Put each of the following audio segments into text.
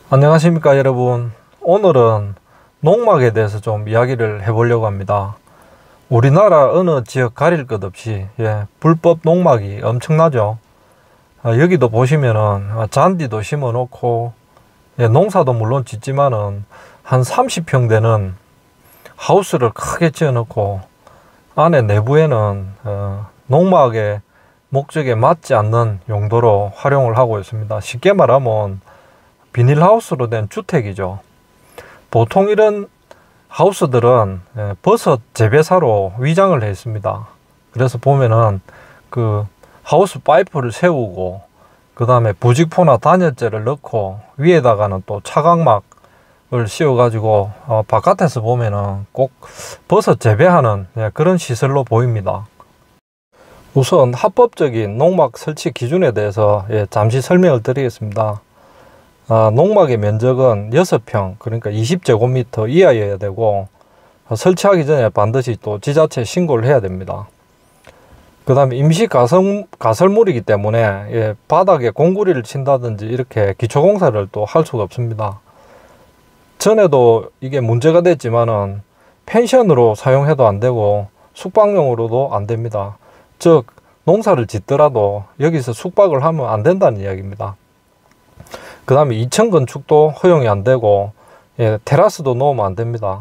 안녕하십니까 여러분. 오늘은 농막에 대해서 좀 이야기를 해보려고 합니다. 우리나라 어느 지역 가릴 것 없이 불법 농막이 엄청나죠. 여기도 보시면은 잔디도 심어 놓고 농사도 물론 짓지만은 한 30평 되는 하우스를 크게 지어 놓고 안에 내부에는 농막의 목적에 맞지 않는 용도로 활용을 하고 있습니다. 쉽게 말하면 비닐하우스로 된 주택이죠. 보통 이런 하우스들은 버섯 재배사로 위장을 해 있습니다. 그래서 보면은 그 하우스 파이프를 세우고 그 다음에 부직포나 단열재를 넣고 위에다가는 또 차광막을 씌워 가지고 바깥에서 보면은 꼭 버섯 재배하는 그런 시설로 보입니다. 우선 합법적인 농막 설치 기준에 대해서 잠시 설명을 드리겠습니다. 농막의 면적은 6평, 그러니까 20제곱미터 이하여야 되고, 설치하기 전에 반드시 또 지자체 신고를 해야 됩니다. 그 다음에 임시 가설물이기 때문에 바닥에 공구리를 친다든지 이렇게 기초공사를 또 할 수가 없습니다. 전에도 이게 문제가 됐지만은 펜션으로 사용해도 안 되고 숙박용으로도 안 됩니다. 즉 농사를 짓더라도 여기서 숙박을 하면 안 된다는 이야기입니다. 그 다음에 2층 건축도 허용이 안 되고 테라스도 놓으면 안 됩니다.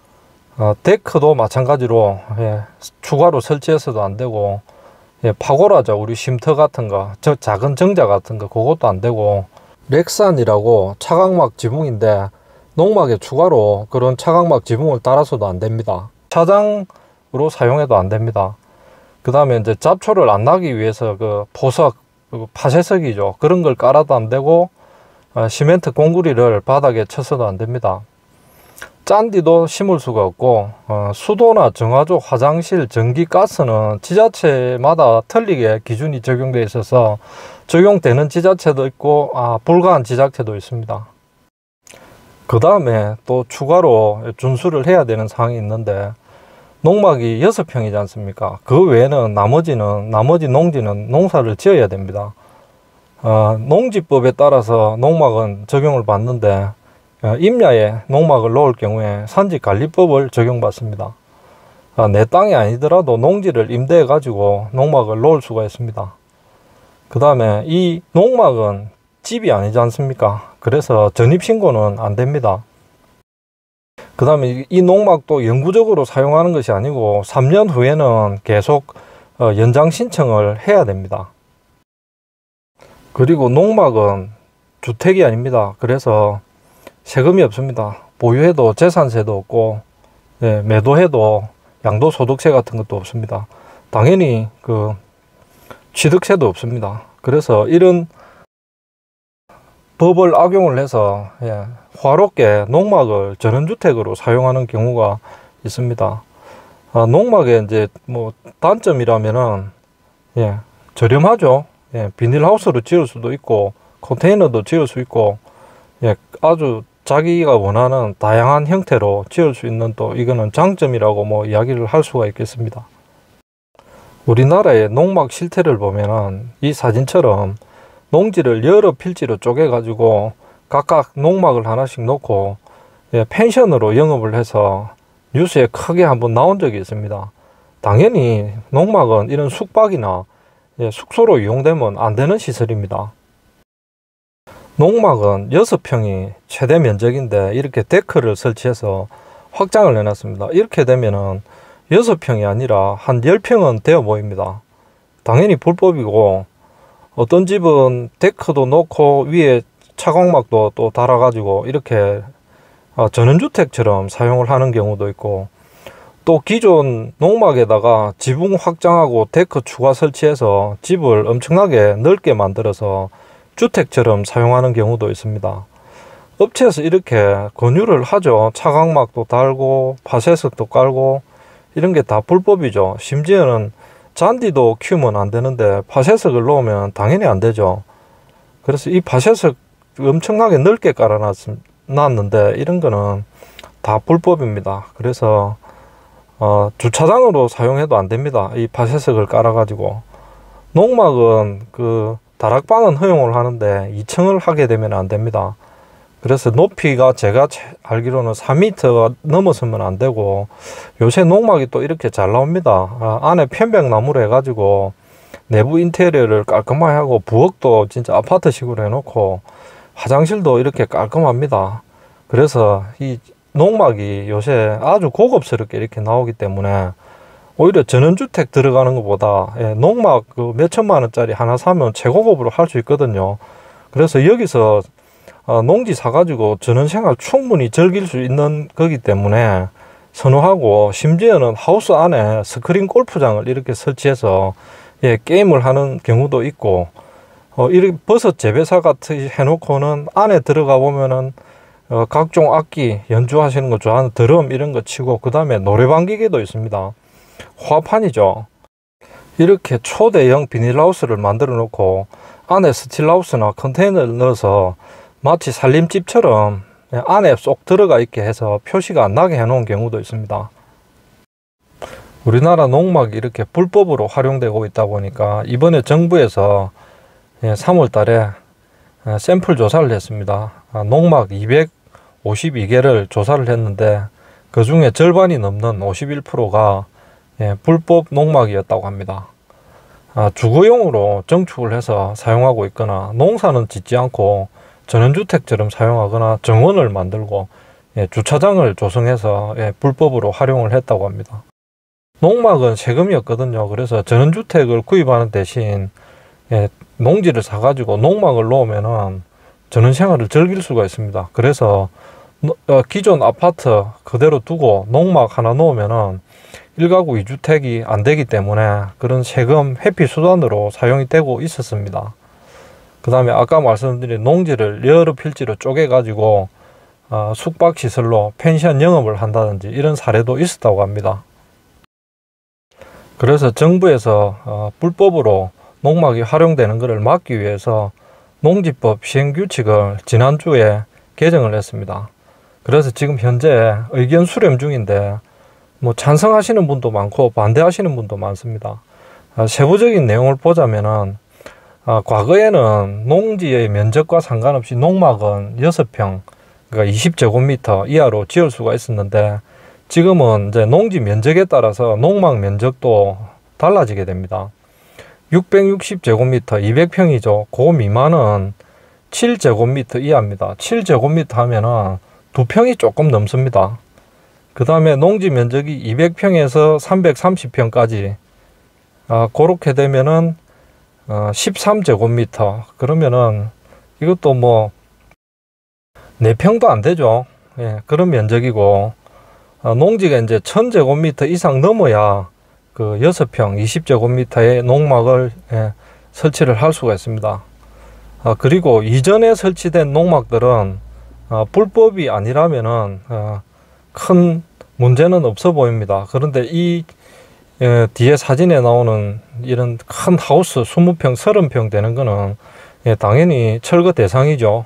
데크도 마찬가지로 추가로 설치해서도 안 되고 파고라죠. 우리 쉼터 같은 거, 작은 정자 같은 거 그것도 안 되고, 렉산이라고 차광막 지붕인데 농막에 추가로 그런 차광막 지붕을 달아서도 안 됩니다. 차장으로 사용해도 안 됩니다. 그 다음에 이제 잡초를 안 나기 위해서 그 포석, 파쇄석이죠. 그런 걸 깔아도 안 되고, 시멘트 공구리를 바닥에 쳐서도 안 됩니다. 잔디도 심을 수가 없고, 수도나 정화조, 화장실, 전기, 가스는 지자체마다 틀리게 기준이 적용되어 있어서 적용되는 지자체도 있고 불가한 지자체도 있습니다. 그 다음에 또 추가로 준수를 해야 되는 사항이 있는데, 농막이 6평이지 않습니까? 그 외에는 나머지 농지는 농사를 지어야 됩니다. 농지법에 따라서 농막은 적용을 받는데, 임야에 농막을 놓을 경우에 산지관리법을 적용받습니다. 내 땅이 아니더라도 농지를 임대해 가지고 농막을 놓을 수가 있습니다. 그 다음에 이 농막은 집이 아니지 않습니까? 그래서 전입신고는 안 됩니다. 그 다음에 이 농막도 영구적으로 사용하는 것이 아니고 3년 후에는 계속 연장 신청을 해야 됩니다. 그리고 농막은 주택이 아닙니다. 그래서 세금이 없습니다. 보유해도 재산세도 없고, 매도해도 양도소득세 같은 것도 없습니다. 당연히 그 취득세도 없습니다. 그래서 이런 법을 악용을 해서 화롭게 농막을 전원주택으로 사용하는 경우가 있습니다. 농막의 이제 뭐 단점이라면은 저렴하죠. 비닐하우스로 지을 수도 있고 컨테이너도 지을 수 있고 아주 자기가 원하는 다양한 형태로 지을 수 있는 또 이거는 장점이라고 뭐 이야기를 할 수가 있겠습니다. 우리나라의 농막 실태를 보면은 이 사진처럼 농지를 여러 필지로 쪼개 가지고 각각 농막을 하나씩 놓고 펜션으로 영업을 해서 뉴스에 크게 한번 나온 적이 있습니다. 당연히 농막은 이런 숙박이나 숙소로 이용되면 안 되는 시설입니다. 농막은 6평이 최대 면적인데 이렇게 데크를 설치해서 확장을 해놨습니다. 이렇게 되면은 6평이 아니라 한 10평은 되어 보입니다. 당연히 불법이고, 어떤 집은 데크도 놓고 위에 차광막도 또 달아가지고 이렇게 전원주택처럼 사용을 하는 경우도 있고, 또 기존 농막에다가 지붕 확장하고 데크 추가 설치해서 집을 엄청나게 넓게 만들어서 주택처럼 사용하는 경우도 있습니다. 업체에서 이렇게 권유를 하죠. 차광막도 달고 파쇄석도 깔고 이런 게 다 불법이죠. 심지어는 잔디도 키우면 안 되는데 파쇄석을 놓으면 당연히 안 되죠. 그래서 이 파쇄석 엄청나게 넓게 깔아놨는데 이런 거는 다 불법입니다. 그래서 주차장으로 사용해도 안 됩니다. 이 파쇄석을 깔아가지고. 농막은 다락방은 허용을 하는데 2층을 하게 되면 안 됩니다. 그래서 높이가 제가 알기로는 4m가 넘어서면 안 되고, 요새 농막이 또 이렇게 잘 나옵니다. 안에 편백나무로 해가지고 내부 인테리어를 깔끔하게 하고, 부엌도 진짜 아파트식으로 해놓고 화장실도 이렇게 깔끔합니다. 그래서 이 농막이 요새 아주 고급스럽게 이렇게 나오기 때문에 오히려 전원주택 들어가는 것보다 농막 그 몇천만 원짜리 하나 사면 최고급으로 할 수 있거든요. 그래서 여기서 농지 사가지고 전원생활 충분히 즐길 수 있는 거기 때문에 선호하고, 심지어는 하우스 안에 스크린 골프장을 이렇게 설치해서 게임을 하는 경우도 있고, 이렇게 버섯 재배사 같이 해놓고는 안에 들어가 보면은 각종 악기 연주하시는 거 좋아하는 드럼 이런 거 치고, 그 다음에 노래방 기계도 있습니다. 화판이죠. 이렇게 초대형 비닐하우스를 만들어 놓고 안에 스틸하우스나 컨테이너를 넣어서 마치 살림집처럼 안에 쏙 들어가 있게 해서 표시가 안 나게 해 놓은 경우도 있습니다. 우리나라 농막이 이렇게 불법으로 활용되고 있다 보니까 이번에 정부에서 3월 달에 샘플 조사를 했습니다. 농막 252개를 조사를 했는데 그 중에 절반이 넘는 51%가 불법 농막이었다고 합니다. 주거용으로 정축을 해서 사용하고 있거나, 농사는 짓지 않고 전원주택처럼 사용하거나, 정원을 만들고 주차장을 조성해서 불법으로 활용을 했다고 합니다. 농막은 세금이 없거든요. 그래서 전원주택을 구입하는 대신 농지를 사가지고 농막을 놓으면은 전원생활을 즐길 수가 있습니다. 그래서 기존 아파트 그대로 두고 농막 하나 놓으면은 1가구 2주택이 안 되기 때문에 그런 세금 회피 수단으로 사용이 되고 있었습니다. 그 다음에 아까 말씀드린 농지를 여러 필지로 쪼개 가지고 숙박시설로 펜션 영업을 한다든지 이런 사례도 있었다고 합니다. 그래서 정부에서 불법으로 농막이 활용되는 것을 막기 위해서 농지법 시행규칙을 지난주에 개정을 했습니다. 그래서 지금 현재 의견 수렴 중인데, 찬성하시는 분도 많고 반대하시는 분도 많습니다. 세부적인 내용을 보자면은, 과거에는 농지의 면적과 상관없이 농막은 6평, 그러니까 20제곱미터 이하로 지을 수가 있었는데, 지금은 이제 농지 면적에 따라서 농막 면적도 달라지게 됩니다. 660제곱미터, 200평이죠. 그 미만은 7제곱미터 이하입니다. 7제곱미터 하면은 2평이 조금 넘습니다. 그 다음에 농지 면적이 200평에서 330평까지 그렇게 되면은 13제곱미터, 그러면은 이것도 4평도 안 되죠. 그런 면적이고, 농지가 이제 1000제곱미터 이상 넘어야 그 6평 20제곱미터의 농막을 설치를 할 수가 있습니다. 그리고 이전에 설치된 농막들은 불법이 아니라면은 큰 문제는 없어 보입니다. 그런데 이 뒤에 사진에 나오는 이런 큰 하우스 20평, 30평 되는 거는 당연히 철거 대상이죠.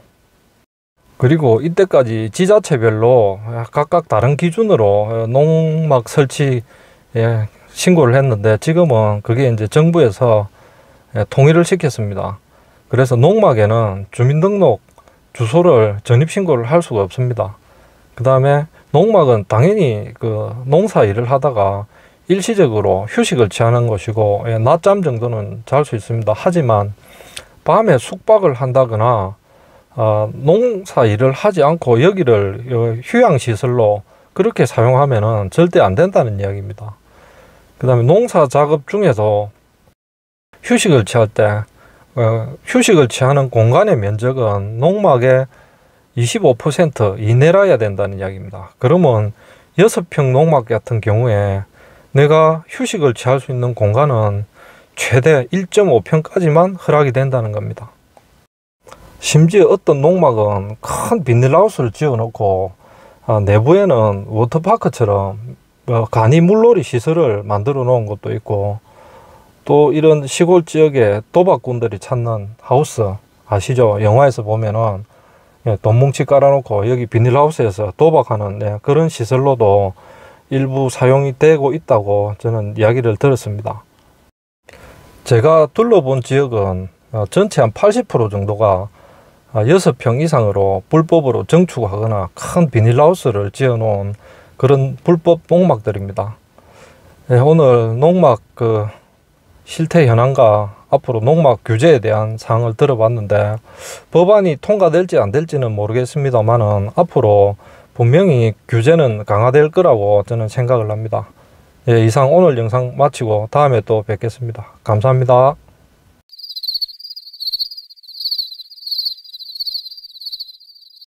그리고 이때까지 지자체별로 각각 다른 기준으로 농막 설치 신고를 했는데, 지금은 그게 이제 정부에서 통일을 시켰습니다. 그래서 농막에는 주민등록 주소를 전입신고를 할 수가 없습니다. 그 다음에 농막은 당연히 그 농사 일을 하다가 일시적으로 휴식을 취하는 것이고, 낮잠 정도는 잘 수 있습니다. 하지만 밤에 숙박을 한다거나 농사 일을 하지 않고 여기를 휴양시설로 그렇게 사용하면은 절대 안 된다는 이야기입니다. 그 다음에 농사 작업 중에서 휴식을 취할 때 휴식을 취하는 공간의 면적은 농막의 25% 이내라야 된다는 이야기입니다. 그러면 6평 농막 같은 경우에 내가 휴식을 취할 수 있는 공간은 최대 1.5평까지만 허락이 된다는 겁니다. 심지어 어떤 농막은 큰 비닐하우스를 지어놓고 내부에는 워터파크처럼 간이 물놀이 시설을 만들어 놓은 것도 있고, 또 이런 시골 지역에 도박꾼들이 찾는 하우스 아시죠? 영화에서 보면은 돈 뭉치 깔아놓고 여기 비닐하우스에서 도박하는 그런 시설로도 일부 사용이 되고 있다고 저는 이야기를 들었습니다. 제가 둘러본 지역은 전체 한 80% 정도가 6평 이상으로 불법으로 증축하거나 큰 비닐하우스를 지어 놓은 그런 불법 농막들입니다. 예, 오늘 농막 실태 현황과 앞으로 농막 규제에 대한 사항을 들어봤는데, 법안이 통과될지 안 될지는 모르겠습니다만은 앞으로 분명히 규제는 강화될 거라고 저는 생각을 합니다. 예, 이상 오늘 영상 마치고 다음에 또 뵙겠습니다. 감사합니다.